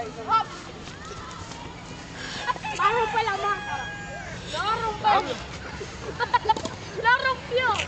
Va a romper la máscara. ¡La va a romper! ¡La rompió!